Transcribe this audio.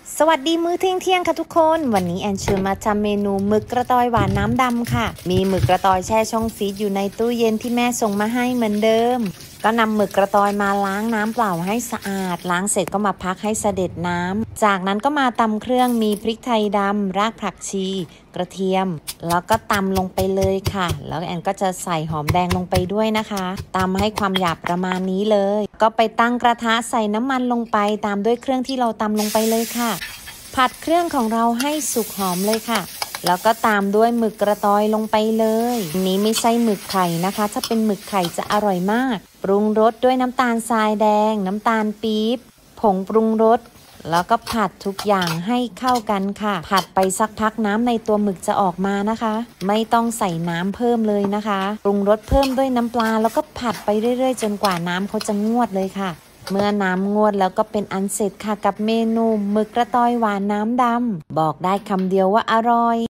สวัสดีมื้อเที่ยงค่ะทุกคนวันนี้แอนชวนมาทำเมนูหมึกกระตอยหวานน้ำดำค่ะมีหมึกกระตอยแช่ช่องฟรีซอยู่ในตู้เย็นที่แม่ส่งมาให้เหมือนเดิมก็นำหมึกกระตอยมาล้างน้ำเปล่าให้สะอาดล้างเสร็จก็มาพักให้เสด็จน้ำจากนั้นก็มาตำเครื่องมีพริกไทยดำรากผักชีกระเทียมแล้วก็ตำลงไปเลยค่ะแล้วแอนก็จะใส่หอมแดงลงไปด้วยนะคะตำให้ความหยาบประมาณนี้เลยก็ไปตั้งกระทะใส่น้ำมันลงไปตามด้วยเครื่องที่เราตำลงไปเลยค่ะผัดเครื่องของเราให้สุกหอมเลยค่ะแล้วก็ตามด้วยหมึกกระตอยลงไปเลยนี้ไม่ใช่หมึกไข่นะคะถ้าเป็นหมึกไข่จะอร่อยมากปรุงรสด้วยน้ำตาลทรายแดงน้ำตาลปี๊บผงปรุงรสแล้วก็ผัดทุกอย่างให้เข้ากันค่ะผัดไปสักพักน้ำในตัวหมึกจะออกมานะคะไม่ต้องใส่น้ำเพิ่มเลยนะคะปรุงรสเพิ่มด้วยน้ำปลาแล้วก็ผัดไปเรื่อยๆจนกว่าน้ำเขาจะงวดเลยค่ะเมื่อน้ำงวดแล้วก็เป็นอันเสร็จค่ะกับเมนูหมึกกระตอยหวานน้ำดำบอกได้คำเดียวว่าอร่อย